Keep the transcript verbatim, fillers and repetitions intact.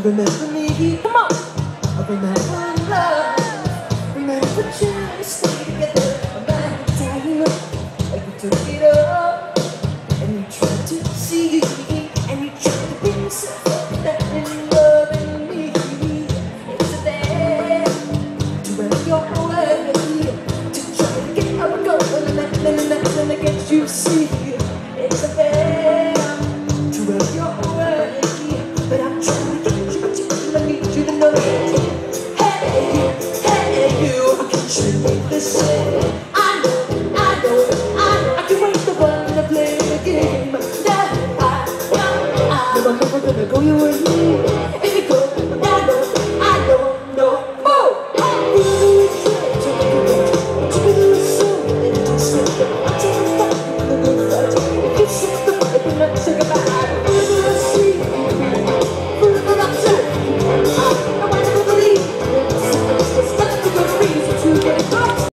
remember me. Come on. I remember love. Remember just stay together. Remember time. Like we took it up. And you tried to see. And you tried to be yourself. That in loving me. It's there to run your way. To try to get out of going. And then and then and against you see. It's a fair to run your way. But I'm trying to get you to, I need you to know. Hey, hey, you, I can treat me the same. I know, I know, I know. I can wait the one to play the game. Now I know, I'm never, never gonna go your way.